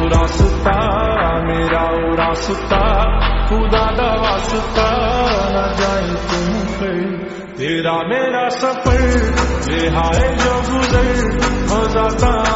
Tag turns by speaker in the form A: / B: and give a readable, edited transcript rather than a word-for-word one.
A: रास्ता मेरा ओ रास्ता, खुदा दा वास्ता न जाए तुम फिर। तेरा मेरा सफर ये हाय जो गुजर हो जाता